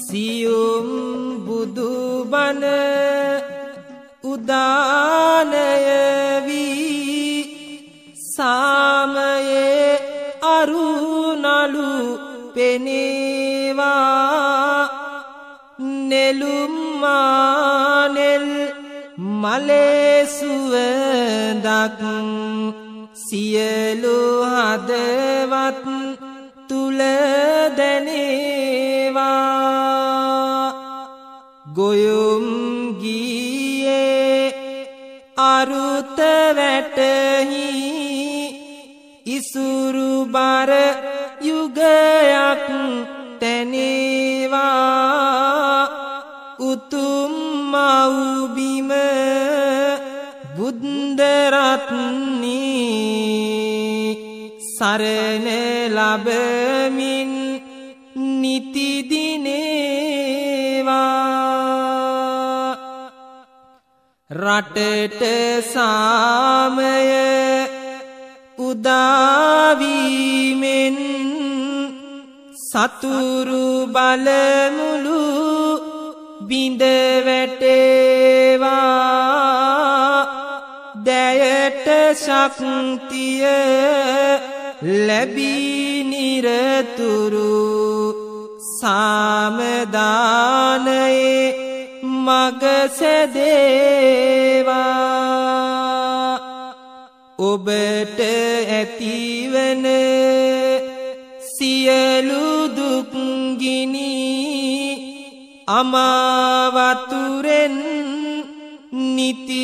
සියුම් බුදුබණ උදානය වී සාමයේ අරුණලු පෙනේවා නෙළුම් මානෙල් මලේ සුවඳක් සියලු හදවත් තුල දැනේවා ගොයුම් ගියේ අරුත වැටහි ඉසුරු බර යුගයක් තැනේවා උතුම් මව්බිම බුද්ධ රත්නී සරණ ලැබමින් නිති දිනේවා රටට සාමය උදාවීමෙන් සතුරු බලමුළු බිඳ වැටේවා දැයට ශක්තිය ලැබී නිරතුරු සාමදානයේ මග සැදේවා ඔබට ඇතිවන සියලු දුක් ගිනි අමාවතුරෙන් නිති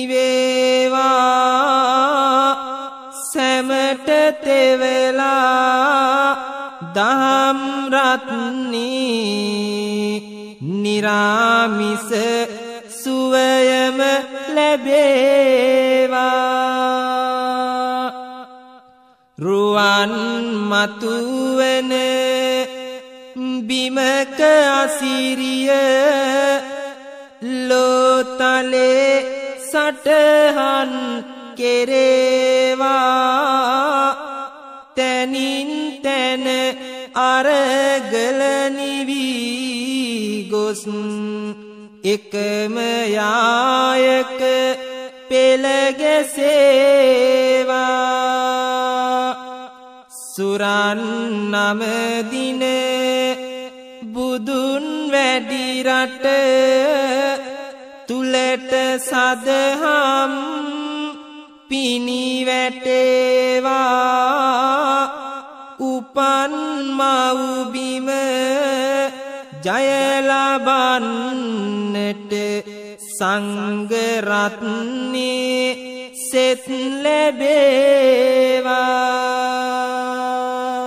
නිවේවා සැමට තෙවලා දහම් රත්නී නිරාමිස සුවයම ලැබේවා රුවන් මතුවන බිමක අසිරිය ලෝතලේ සටහන් කෙරේවා තැනින් තැන අරගල නිවී ගොස් එකම යායක පෙළ ගැසේවා සුරන් නමදින බුදුන් වැඩි රට තුලට සදහම් පිනි වැටේවා උපන් මව්බිම ජය ලබන්නට සංඝ රත්නේ සෙත් ලැබේවා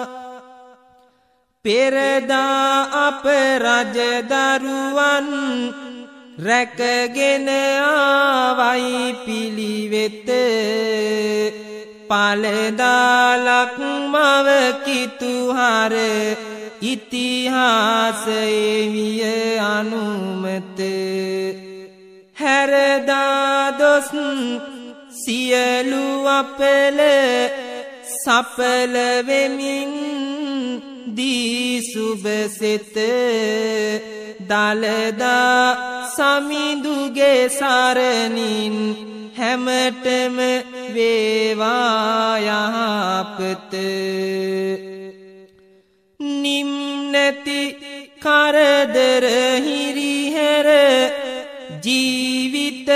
පෙරදා අප රජ දරුවන් රැකගෙන ආවයි පිළිවෙත පළදාලක් මව කිතුහර ඉතිහාසයේ විය අනුමත හැරදා දොස් සියලු අපල සපල වෙමින් දී සුබසෙත දලදා සමිඳුගේ සරණින් හැමතෙම වේවා යහපත නිම්නති කරදර හිරිහැර ජීවිත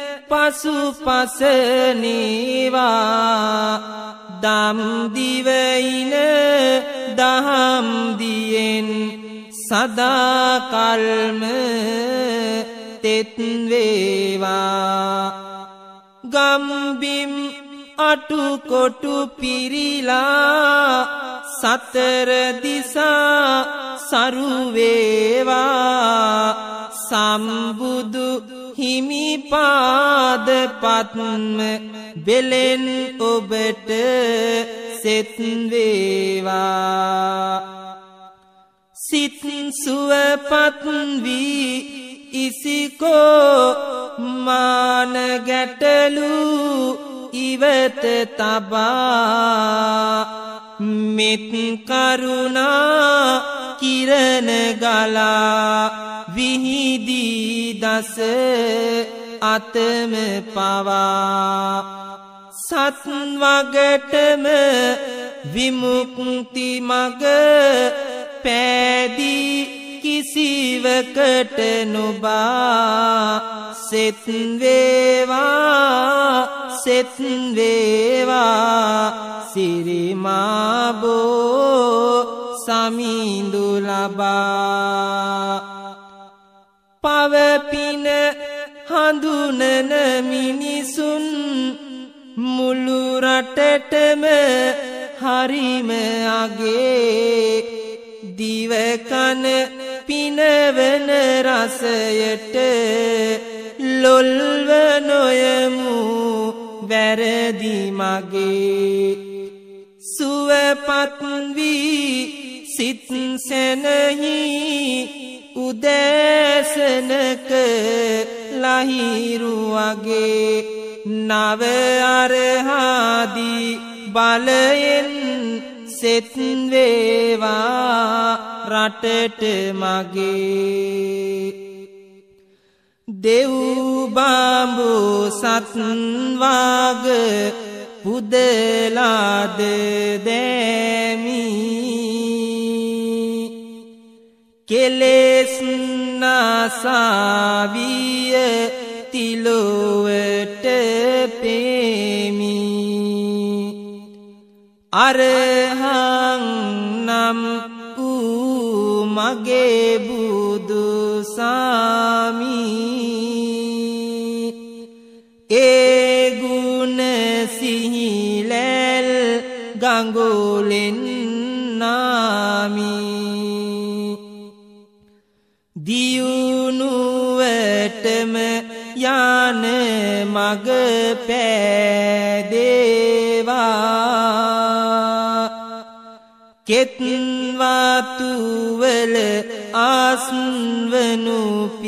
පසුපසනේවා දම් දිවයින දහම් දියෙන් සදා කල්ම තෙත් වේවා ගම්බිම් අටුකොටු පිරිලා සතර දිසා සරු වේවා සම්බුදු හිමි පාද පත්ම බෙලෙන් ඔබට සෙත් වේවා සිත් සුවපත් වී ඉසිකෝ මාන ගැටලු ඉවත තබා මෙත් කරුණා කිරණ ගලා විහිදී දස අතම පවා සත් වගටම විමුක්ති මග පෑදී කිසිවකට නොබා සෙත් වේවා සිරිමාබෝ සමිඳු ලබා පවපින හඳුනන මිනිසුන් මුළු රටටම හරිම අගේ දිවකන පිනවන රසයට ලොල්ව නොයමු වැරදි මගේ සුවපත් වී සිත් සැනහි උදෑසනක ලහිරු වගේ නව අරහාදී බලයෙන් සෙත් වේවා රටට මගේ දෙව් බඹු සත් වාග පුදලාද දැමි කෙලෙස් නාසාවිය තිලොවට පෙමි අරහං නම් වූ මගේ බුදු සාමි ඒ ගුණ සිහිලැල් ගඟුලෙන් නාමි දියුණුවටම යන මග පෑදේවා කෙත් වතුවල ආස්වනු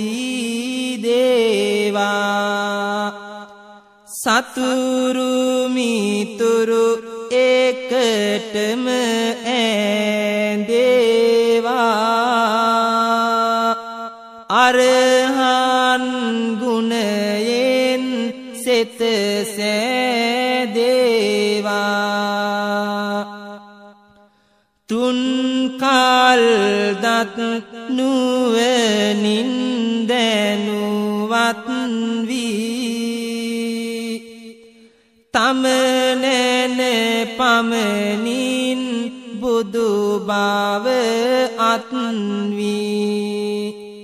පීදේවා සතුරු මිතුරු එකටම ඇඳේවා අරහන් ගුණයෙන් සෙත සෑදේවා තුන් කල් දත් නුවණින් දැනුවත් වී තම නැන පමණින් බුදු බව අත් වී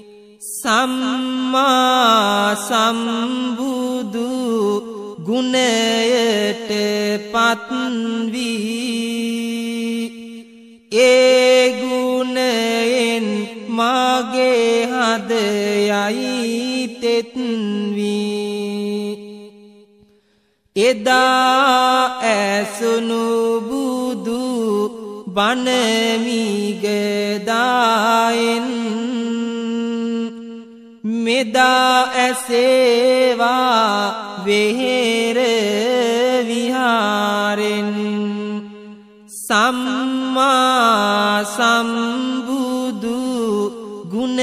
සම්මා සම්බුදු ගුණයට පත් වී ඒ ගුණයෙන් මාගේ හද යයි තෙත් වී එදා ඇසුණු බුදු බණ මිගදායෙන් මෙදා ඇසේවා වෙහෙර විහාරෙන් සම්මා සම්බුදු ගුණ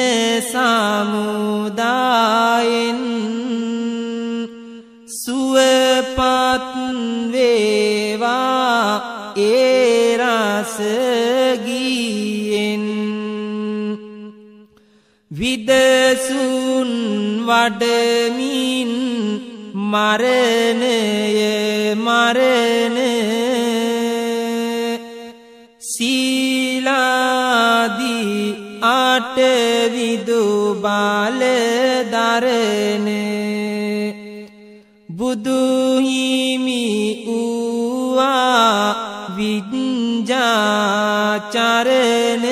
සමුදායෙන් සුවපත් වේවා ඒ රස ගීයෙන් විදසුන් වඩමින් මරණය සීලාදී ආටවිදු බාල දරණ බුදු හිමි වූවා විඤ්ඤාචරණ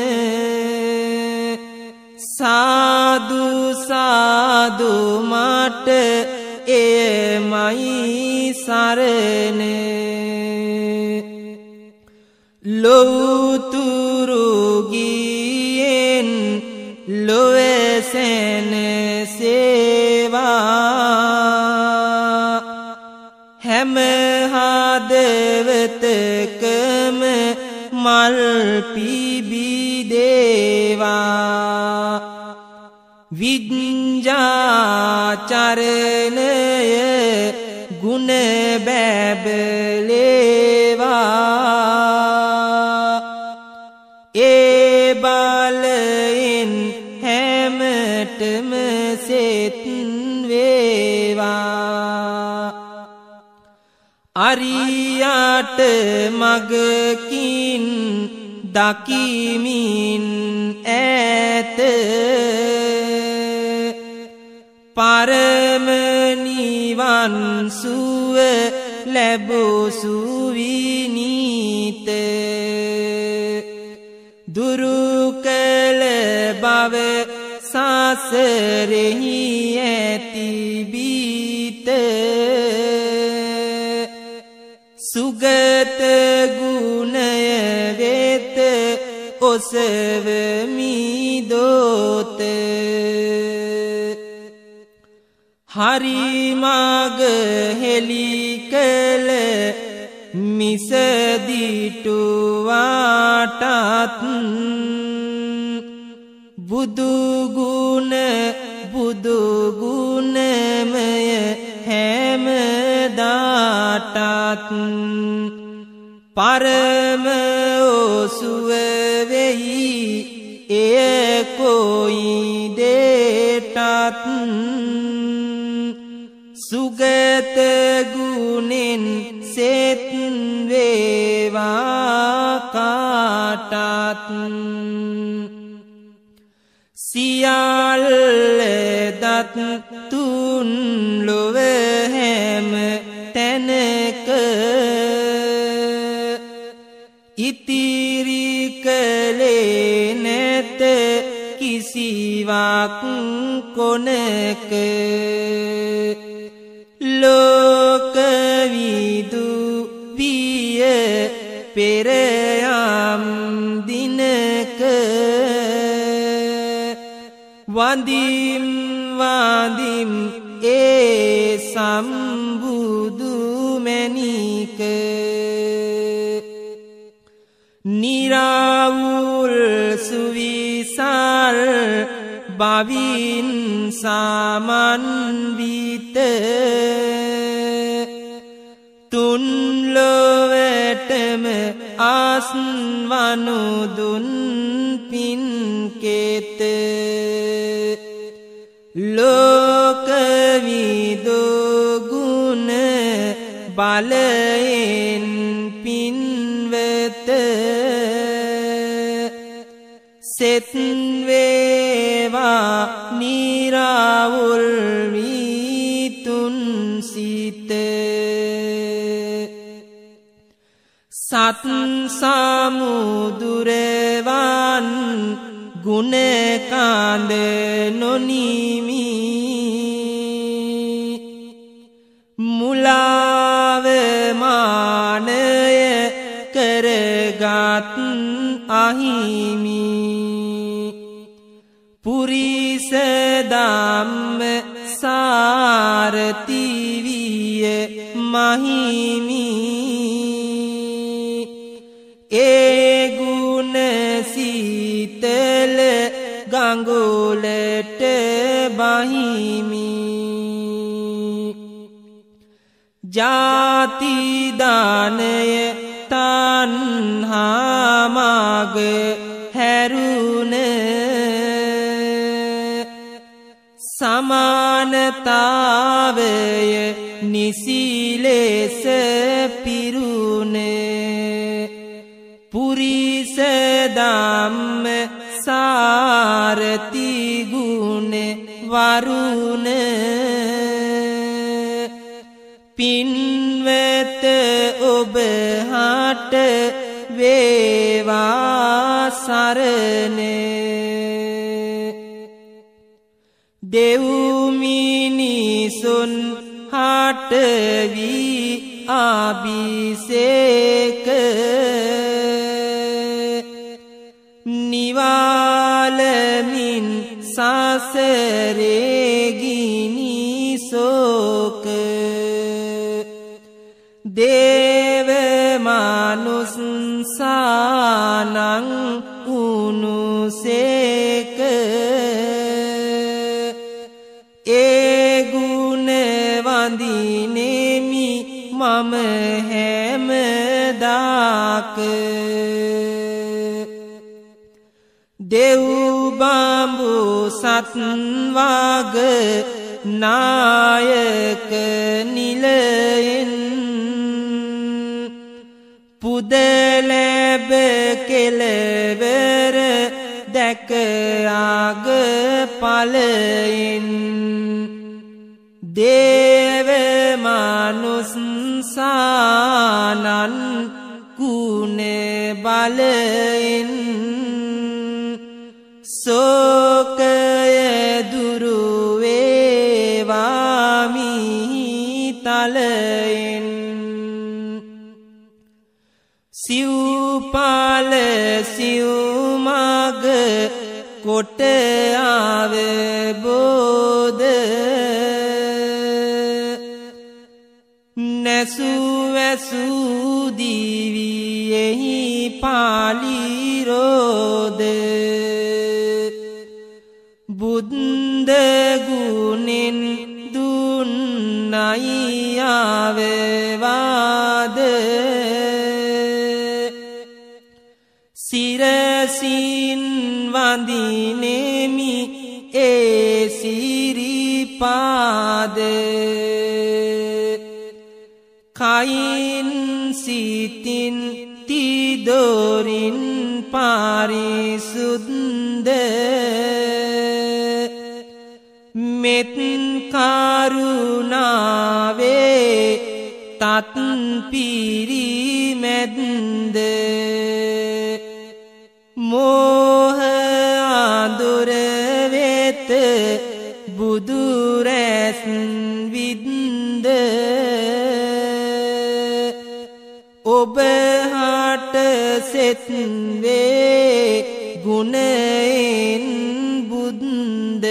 සාදු සාදු මට එයමයි සරණ ලොව්තුරු ගියෙන් ලොවසෙන සේවා හැම හදවතකම මල් පිබිදේ විඤ්ඤාචරණය ගුණ බැබලේවා ඒ බලෙන් හැමතෙම සෙත් වේවා අරියට මගකින් දකිමින් ඈත පරම නිවන් සුව ලැබූ සුවිනීත දුරු කළ බව සසරෙහි ඇති බීත සුගත ගුණය වෙත ඔසවමි දෝත හරි මග හෙළි කළ මිසදිටුවාටත් බුදු ගුණමය හැමදාටත් පරම ඔසුව වෙයි එය කොයි දේටත් සුගත ගුණෙන් සෙත් වේවා කාටත් සියල්ල දත් තුන් ලොව හැම තැනක ඉතිරි කලේ නැත කිසිවක් කොනක ලෝක විදු විය පෙර යම් දිනක වඳිම් ඒ සම්බුදු මැණික නිරවුල් සුවිසල් බවින් සමන්විත තුන් ලොවටම ආස්වනු දුන් පින්කෙත ලෝක විදු ගුණ බලයෙන් පින්වත සෙත් වේවා නිරවුල් විතුන් සිත සත් සමුදුරවන් ගුණ කාඳ නොනිමි මුලාව මානය කරගත් අහිමි පුරිස ධම්ම සාරති විය මහිමි ඒ ගුණ සීතල ගඟුලට බහිමි ජාති දානය තණ්හා මග හැරුණ සමානතාවය නිසි ලෙස පිරුණ පුරිස ධම්ම සාරති ගුණ වරුණ පින්වත ඔබ හට වේවා සරණ දෙව් මිනිසුන් හට වී අභිෂේක නිවාලමින් සසරේ ගිනි සෝක දේව මනුස්සානං උනුසේක මම හැමදාක දෙව් බඹු සත්වග නායක නිලයෙන් පුද ලැබ කෙලවර දැක ආග ඵලයෙන් දේව මනුස්සානන් ගුණ බලයෙන් සෝකය දුරු වේවා මිහිතලයෙන් සිව්පාල සිව්මග කොට අවබෝධ නැසු වැසු දිවියෙහි පාලිරෝධ බුද්ධ ගුණෙන් දුන්නයි අවවාද සිරසින් වඳිනෙමි ඒ සිරිපාද කයින් සිතින් තිදොරින් පාරිසුද්ධ මෙත් කරුණාවේ තත් පිරිමැද්ද මෝහ අඳුර වෙත බුදු රැස් වින්ද ඔබ හට සෙත් වේ ගුණයෙන් බුද්ද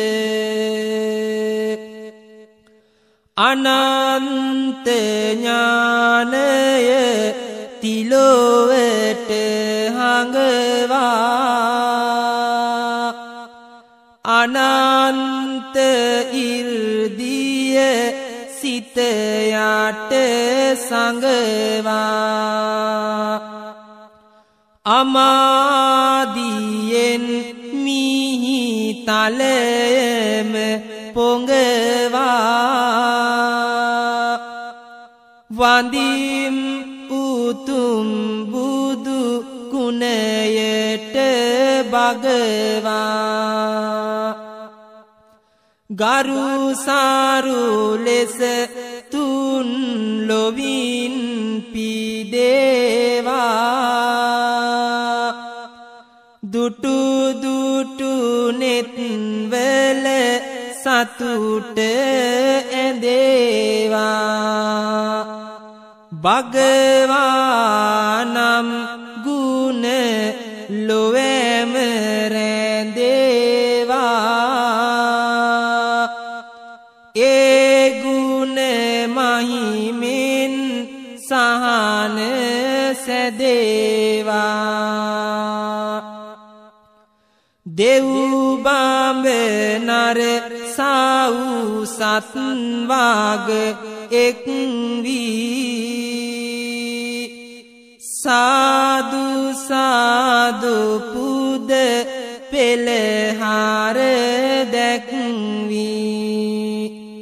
අනන්ත ඥානය තිලොවට හඟවා අනන්ත ඉර්දිය සිත යට සංගවා අමාදියෙන් මිහි තලයම පොඟවා වඳිම් උතුම් බුදු ගුණයට භගවා ගරු සාරු ලෙස තුන් ලොවින් පිදේවා දුටු දුටු නෙත්වල සතුට ඇඳේවා භගවානම් ගුණ ලොවැම රැඳේවා ඒ ගුණ මහිමෙන් සහන සැදේවා දෙව් බඹ නර සව් සත්වග එක් වී සාදු සාදු පුද පෙළහර දැක්වී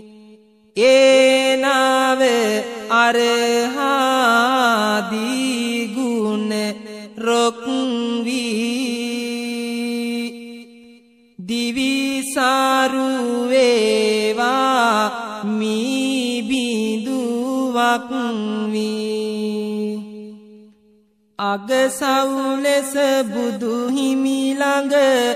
ඒ නව අරහාදී ගුණ රොක් වී දිවිසාරු වේවා මී බිඳුවක් වී අගසව් ලෙස බුදු හිමි ළඟ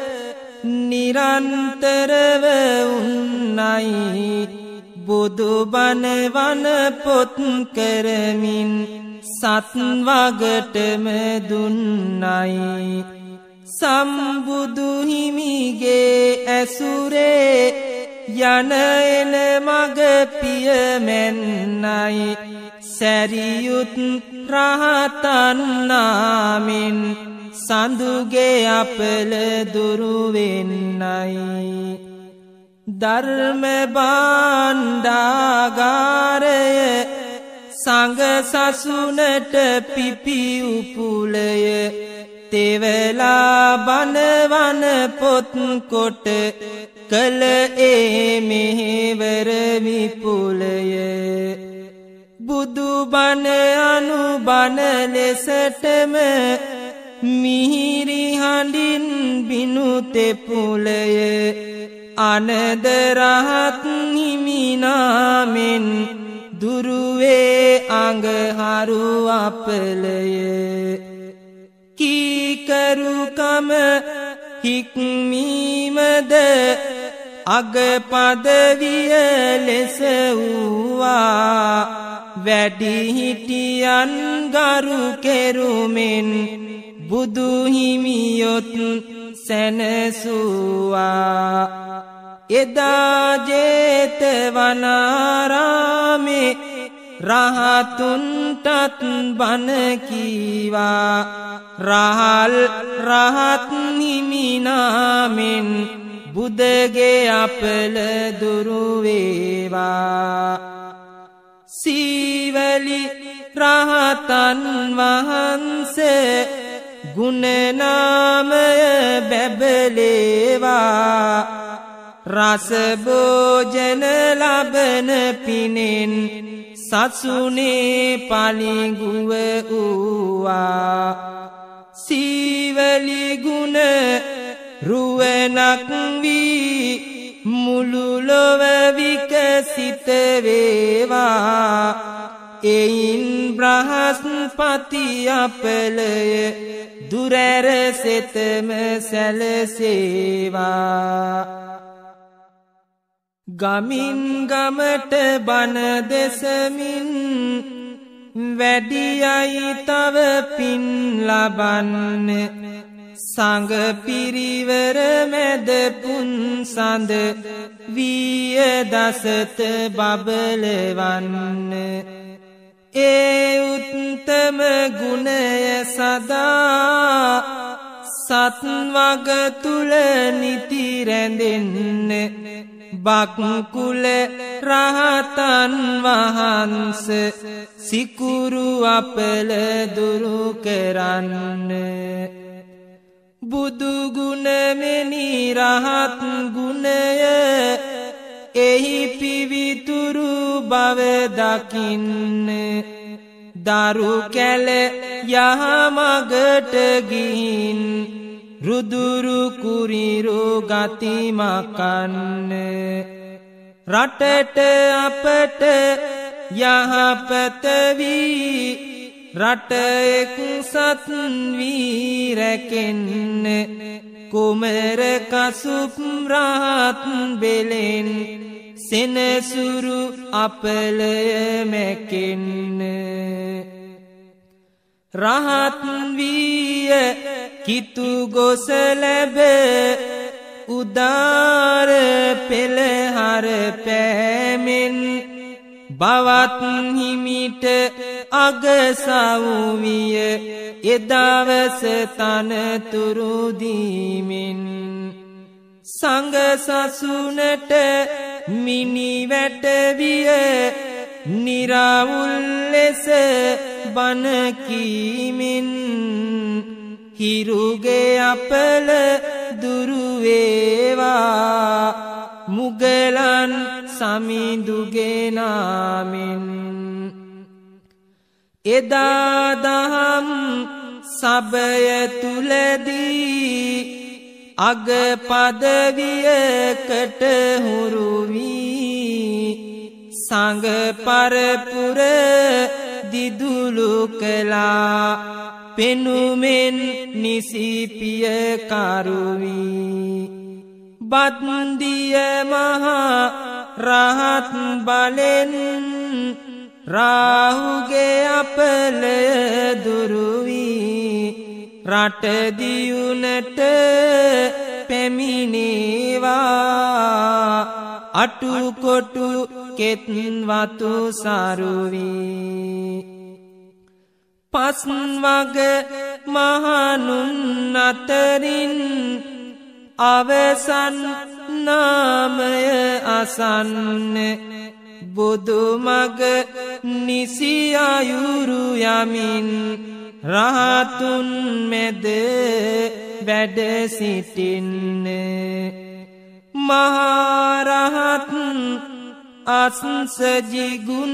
නිරන්තරව උන්නයි බුදු බණ වන පොත් කරමින් සත් වගටම දුන්නයි සම්බුදු හිමිගේ ඇසුරේ යන එන මග පියමැන්නයි සැරියුත් රහතන් නාමෙන් සඳුගේ අපල දුරු වෙන්නයි ධර්ම භාණ්ඩාගාරය සංඝ සසුනට පිපි උපුලය තෙවලා බණවන පොත් කොට කළ ඒ මෙහෙවර විපුලය බුදු බණ අනුබණ ලෙසටම මිහිරි හඬින් බිනු තෙපුලය අනද රහත් හිමි නාමෙන් දුරුවේ අඟහරු අපලය කීකරුකම හික්මීමද අග පදවිය ලෙස වූවා වැඩිහිටියන් ගරු කෙරුමෙන් බුදු හිමියොත් සැනසුවා එදා ජේතවනාරාමේ රහතුන්ටත් බණ කීවා රහල් රහත් හිමි නාමෙන් බුදගේ අපල දුරු වේවා සීවලි රහතන් වහන්සේ ගුණ නාමය බැබලේවා රස භෝජන ලබන පිනෙන් සසුනේ පලිඟුව වූවා සීවලි ගුණ රුවනක් වී මුළු ලොව විකසිත වේවා එයින් බ්‍රහස්පති අපලය දුරැර සෙතම සැලසේවා ගමින් ගමට බණ දෙසමින් වැඩියයි තව පින් ලබන්න සංඝ පිරිවර මැද පුන්සඳ විය දසත බබලවන්න ඒ උත්තම ගුණය සදා සත් වග තුල නිති රැඳෙන්න බක්කුල රහතන් වහන්ස සිකුරු අපල දුරු කරන්න බුදු ගුණ මෙනි රහත් ගුණය එහි පිවිතුරු බව දකින්න දරු කැල යහමගට ගිහින් රුදුරු කුරිරු ගති මකන්න රටට අපට යහපත වී රට එක්සත් වී රැකෙන්න කුමර කසුප් රහත් බෙලෙන් සෙනසුරු අපලය මැකෙන්න රහත් වීය කිතු ගොස ලැබ උදාර පෙළහර පෑමෙන් බවත් හිමිට අගසවුවිය එදවස තනතුරු දීමෙන් සංඝ සසුනට මිනි වැටවිය නිරවුල් ලෙස බණ කීමෙන් හිරුගේ අපල දුරු වේවා මුගලන් සමිඳුගේ නාමෙන් එදා දහම් සබය තුලදී අග පදවියකට හුරු වී සංඝ පරපුර දිදුලු කළා පෙනුමෙන් නිසිපිය කරුවී බත්දිය මහා රහත් බලෙන් රාහුගේ අපලය දුරු වී රට දියුණට පැමිණේවා අටුකොටු කෙත් වතු සරුවී පස් වග මහණුන් අතරින් අවසන් නාමය අසන්න බුදු මග නිසි අයුරු යමින් රහතුන් මෙද වැඩ සිටින්නේ මහරහත් අස්සජිගුණ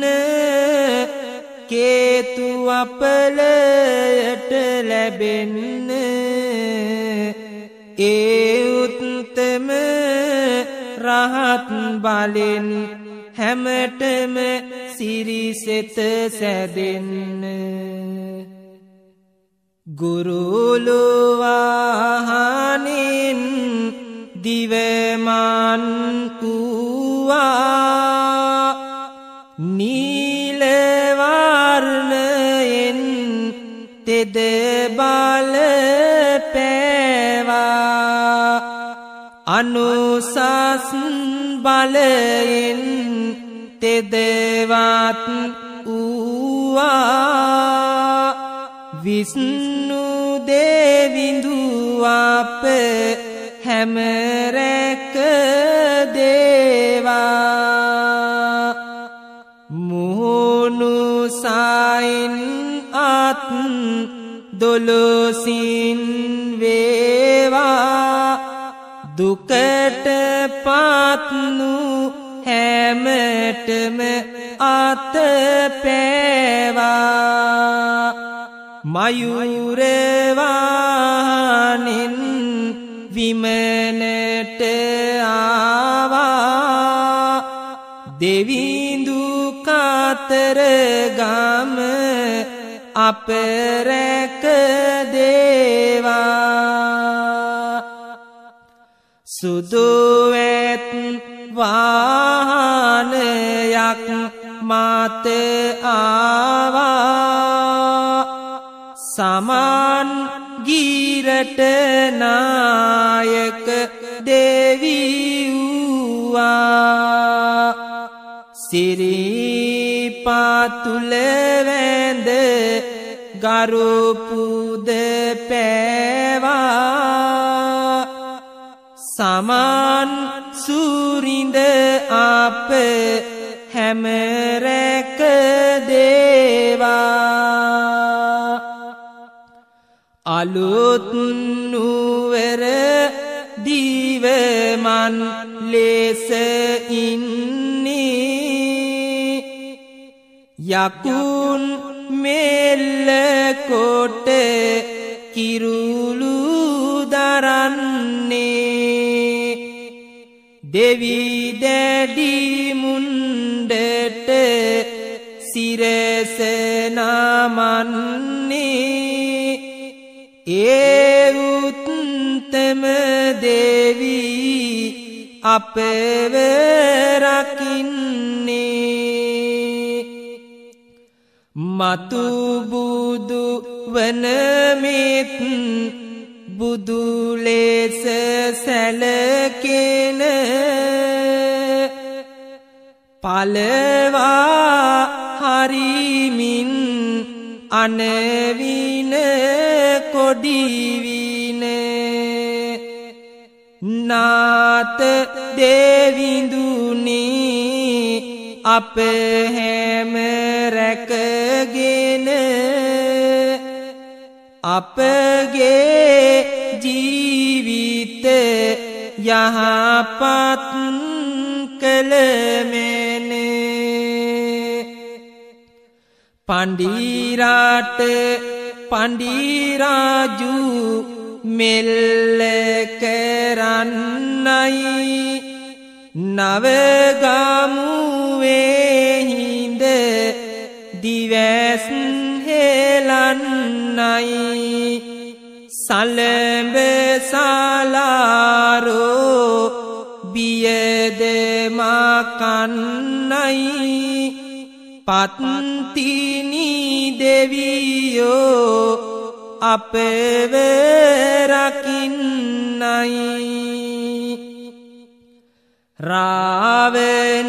කේතු අපලයට ලැබෙන්නේ ඒ උත්තම රහත් බලෙන් හැමතෙම සිරිසෙත සැදෙන්න ගුරුලු වාහනින් දිවමාන් කුවා නීල වර්ණයෙන් තෙද බල පෑවා අනුසස් බලයෙන් තෙදවත් වූවා විෂ්ණු දේවිඳු අප හැම රැක දේවා මුහුණු සයින් අත් දොළොසින් වේවා දුකට පත්නු හැමතෙම අත පෑවා මයුර වාහනින් විමනට ආවා දෙවිඳු කාතර ගම අප රැක දේවා සුදු ඇත් වාහනයක් මත ආවා සමන් ගීරට නායක දෙවියුවා සිරිපාතුල වැඳ ගරුපුද පෑවා සමන් සුරිඳ අප හැම රැක දේවා අලුත් නුවර දීවමන් ලෙස ඉන්නේ යකුන් මෙල්ල කොට කිරුළු දරන්නේ දෙවි දැඩි මුණ්ඩට සිරස නමන්නේ ඒ උත්තම දෙවි අපව රකින්නේ මතු බුදු වනමෙත් බුදු ලෙස සැලකෙන පලවා හරිමින් අනවින කොඩිවින නාත දෙවිඳුනි අප හැම රැකගෙන අපගේ ජීවිත යහපත් කළමෙන පණ්ඩිරාට පණ්ඩිරාජු මෙල්ල කරන්නයි නවගමුවේ හිඳ දිවැස් හෙලන්නයි සලඹ සලාරෝ බියද මකන්නයි පත්තිනි දෙවියෝ අපව රකින්නයි රාවණ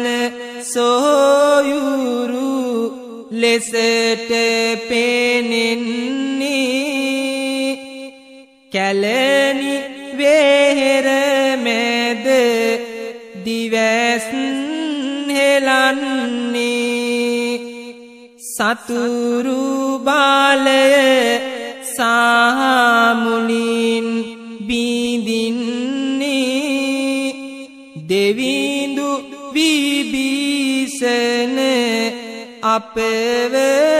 සොයුරු ලෙසට පෙනෙන්නේ කැලණි වෙහෙර මැද දිවැස් හෙලන්නේ පෙළන්නේ සතුරු බාලය සාමුලින් බිඳින්නේ දෙවිඳු විභීෂණ අපව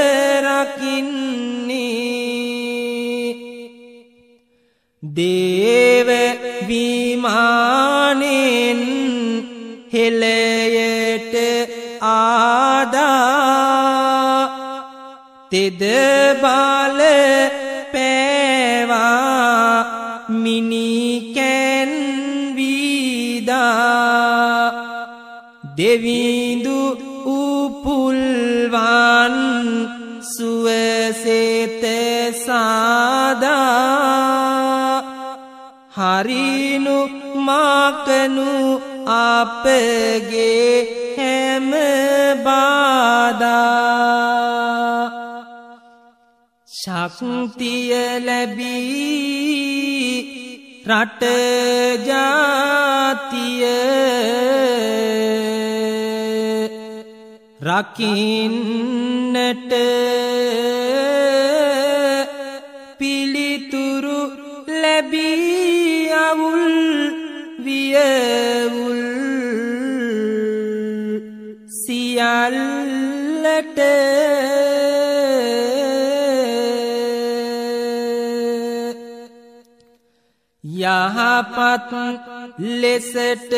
රකින්නේ දේව විමානෙන් හෙළයට ආදා තෙද බාල පෑවා මිනිකැන් වීදා දෙවිඳු උපුල්වන් සුවසෙත සාදා හරිනු මාකනු අපගේ හැම බාධා ශක්තිය ලැබී රට ජාතිය රකින්නට පිළිතුරු ලැබී අවුල් වියවුල් සියල්ලට යහපත් ලෙසට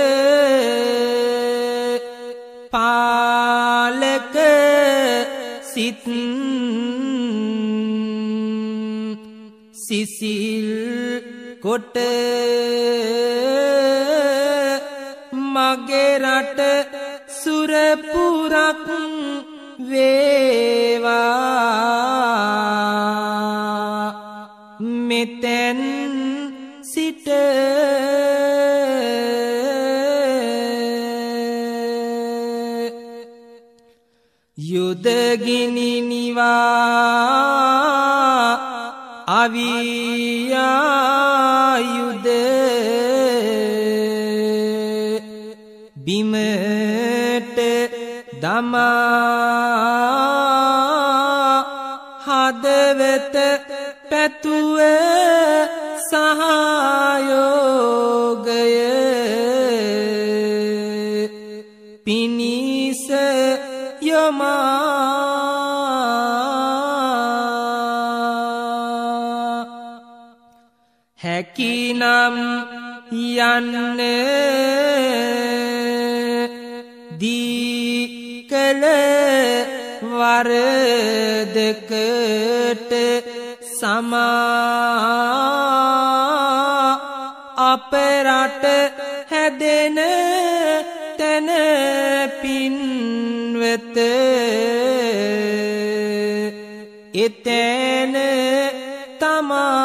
පාලක සිත් සිසිල් කොට මගේ රට සුරපුරක් වේවා මෙතෙන් සිට යුදගිනි නිවා අවියායුද බිමට දමා හදවත පැතුව සහයෝගය පිණිස යොමා හැකිනම් යන්න දී කළ වරදකට සමා අප රට හැදෙන තැන පින්වත එතැන තමා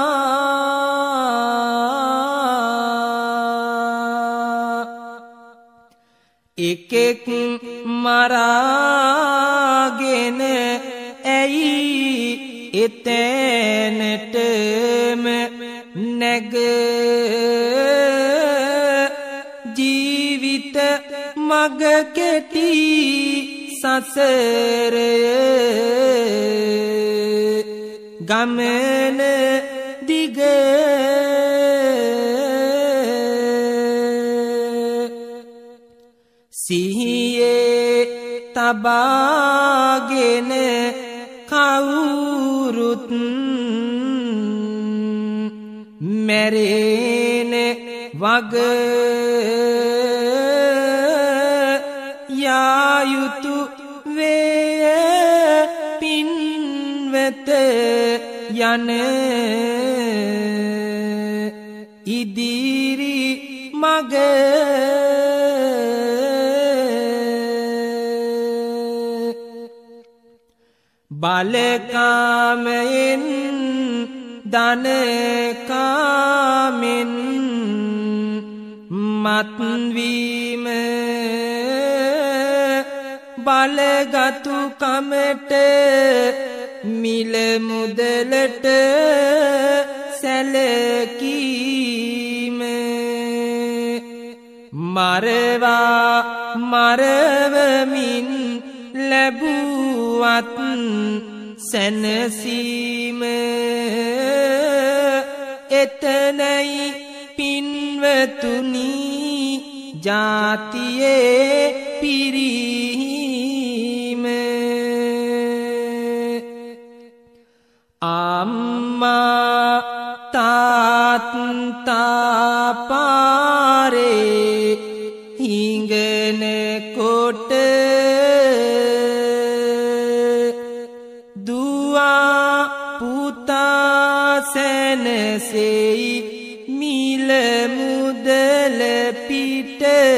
එකෙක් මරාගෙන ඇයි එතැනටම නැග ජීවිත මග කෙටි සසරය ගමන දිග සිහියේ තබාගෙන කවුරුත් මැරෙන වග යායුතු වේ පින්වත යන ඉදිරි මග බලකාමයෙන් ධනකාමෙන් මත්වීම බලගතු කමට මිල මුදලට සැලකීම මරවා මරවමින් ලැබුවත් සැනසීම එතනයි පින්වතුනි ජාතියේ පිරීම අම්මා තාත්තා පාරේ හිඟන කොට දුවා පුතා සැනසෙයි මිල මුදල පිට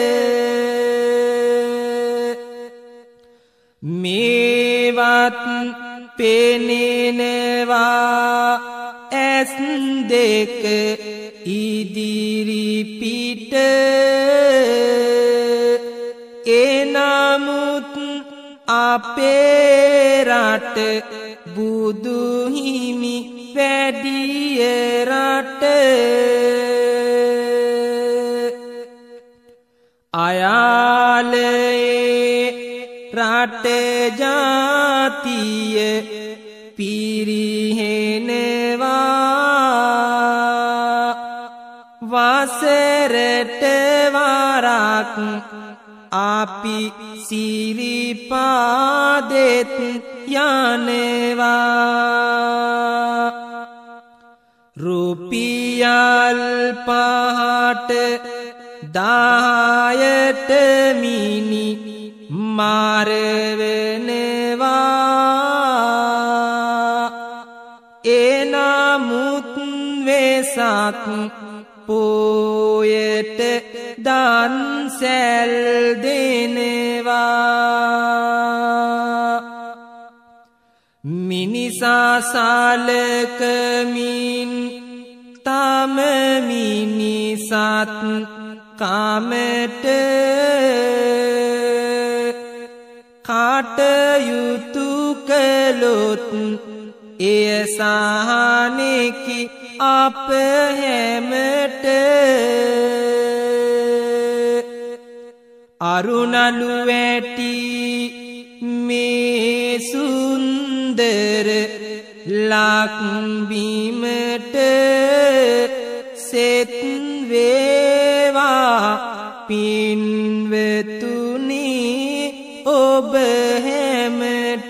මේවත් පෙනෙනවා ඇස් දෙක ඉදිරි පිට එනමුත් අපේ රට බුදු හිමි වැඩිය රට අයාලේ රට ජාතිය පිරිහෙනවා වසරට වරක් අපි සිරිපාදෙත් යනවා රුපියල් 5ට 10ට මිනි මාරවෙනවා එනමුත් වෙසක් පෝයට දන්සැල් දෙනවා මිනිසා සලකමින් තම මිනිසත් කමට කටයුතු කළොත් එය සහනෙකි අප හැමට අරුණලු වැටි මේ සුන්දර ලක්බිමට සෙත් වේවා පින්වතුනි ඔබ හැමට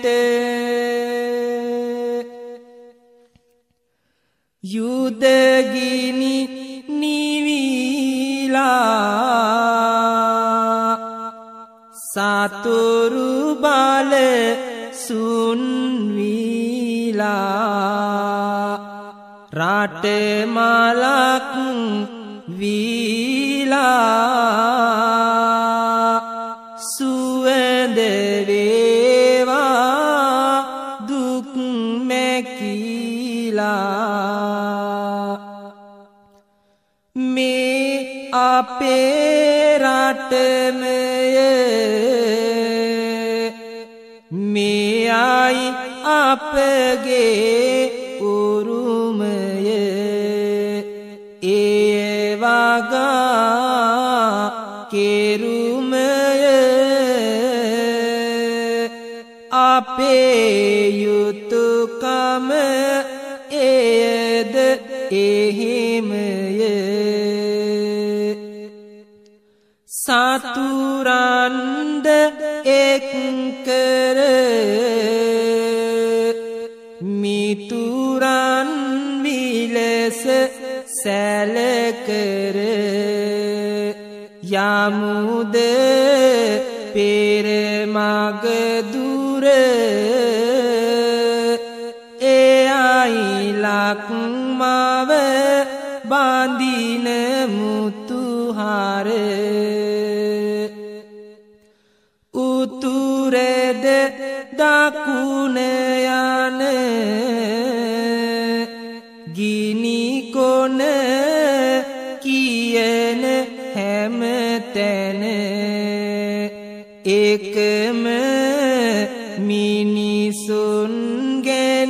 යුදගිනි නිවිලා සතුරු බල සුන්විලා රට මලක් වීලා සුවඳ වේවා දුක් මැකිලා මේ අපේ රටමය මේ අයි අපගේ උරුමය ඒ වගා කෙරුමය අපේ යුතුයකම එයද එහෙමය සතුරන්ද එක් කර මිතුරන් විලස සැලකර යමුද පෙර මග දුර එයයි ලක්මව බඳින මුතුහාර උතුරෙද දකුණ යන ගිනි කොන කියන හැම තැන එකම මිනිසුන් ගැන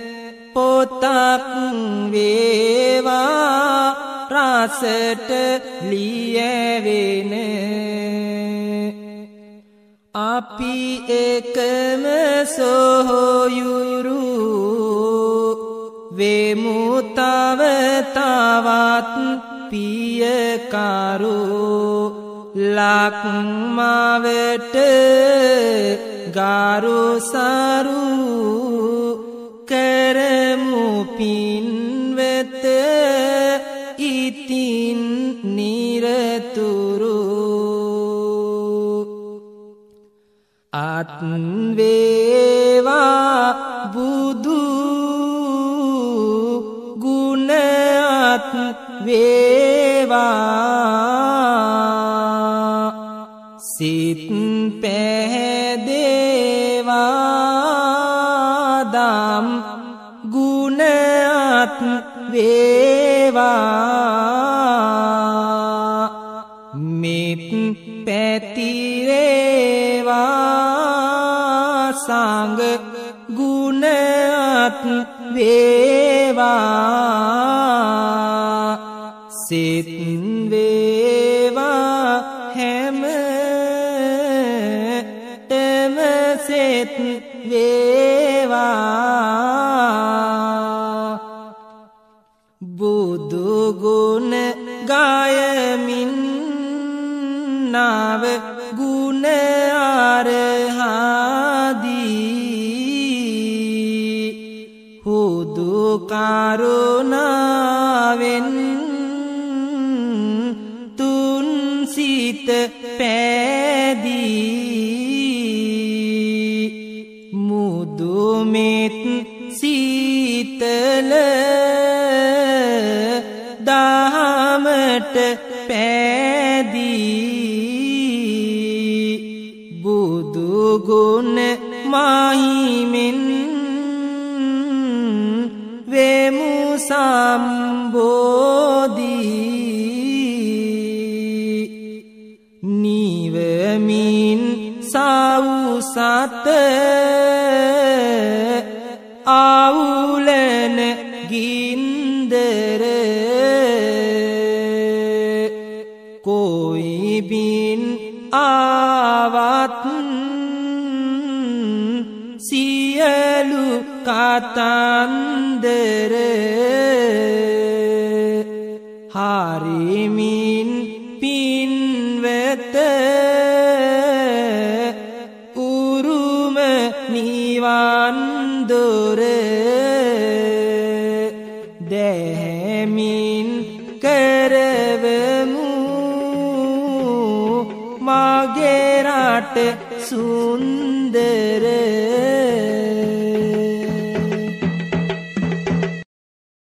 පොතක් වේවා රසට ලියවෙන අපි එකම සොහොයුරු වෙමු තව තවත් පියකරු ලක්මවට ගාරු සරු කරමු පින්වෙත ඉතින් නිරතුරු අත් වේවා බුදු ගුණ අත් වේවා සිත් පැහැදේවා දම් ගුණ අත් වේවා මෙත් පැතිරේවා සංඝ ගුණ අත් වේවා සිත් වේවා හැමතෙම සිත් වේවා බුදු ගුණ ගායමින් නාව ගුණ ආරහදී හුදු කරුණාවෙන් තුන් සිත පැදී මුදු මෙත් සීතල දහමට පැදී බුදු ගුණ මහිමෙන් වෙමු සම්බෝධි නිවමින් සවුසත ආවුලන ගින්දර कोई बिन आवात सियलु कातांदर हारिमिन पिनवत उरुम निवांदर देहमिन करवमु मागे राट सुंदर